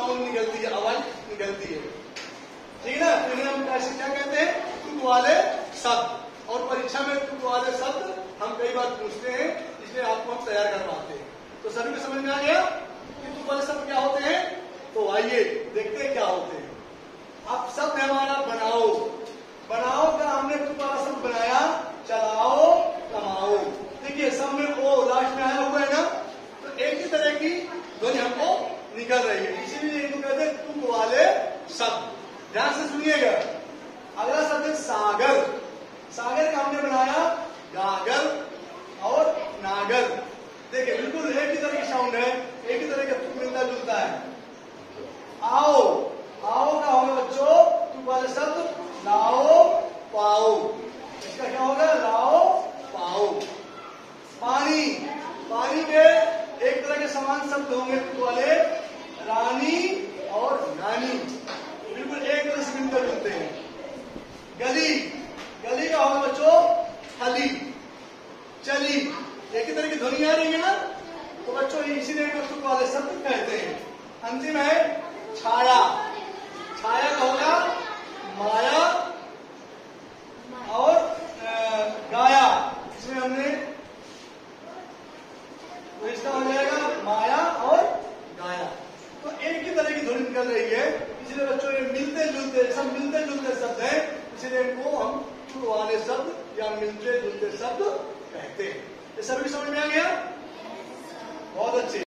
Sound निकलती है, आवाज निकलती है, ठीक है ना। तो इन्हें हम कैसे क्या कहते हैं, तुक वाले शब्द। और परीक्षा में तुक वाले शब्द हम कई बार पूछते हैं, इसलिए आपको हम तैयार करवाते हैं। तो सभी को समझ में आ गया कि तुक वाले शब्द क्या होते हैं। तो आइए देखते हैं क्या होते हैं। अब शब्द है हमारा बनाओ। बनाओ का हमने तुक वाला शब्द बनाया, चलाओ, कमाओ। देखिए सब में ओ लास्ट में आया हुआ है ना, तो एक ही तरह की ध्वनि हमको निकल रही है, इसीलिए इनको कहते हैं तुक वाले शब्द। ध्यान से सुनिएगा। अगला शब्द है सागर। सागर का हमने बनाया गागर और नागर। देखिए बिल्कुल एक ही तरह की साउंड है, एक ही तरह का तुक मिलता जुलता है। आओ, आओ का होगा बच्चों तुक वाले शब्द लाओ, पाओ। इसका क्या होगा, लाओ, पाओ। पानी, पानी के एक तरह के समान शब्द होंगे तुक वाले, रानी और नानी, बिल्कुल एक तरह से मिलकर जुलते हैं। गली, गली का होगा बच्चों हली, चली, एक ही तरह की ध्वनि आ रही है ना, तो बच्चों इसीलिए तुक वाले शब्द कहते हैं। अंतिम है छाया। छाया का होगा माया और गाया। इसमें हमने तो इसका हो जाएगा माया और गाया। तो एक ही तरह की ध्वनि निकल रही है, इसलिए बच्चों ये मिलते जुलते सब मिलते जुलते शब्द है, इसलिए इनको हम तुक वाले शब्द या मिलते जुलते शब्द कहते हैं। ये सभी समझ में आ गया, बहुत अच्छे।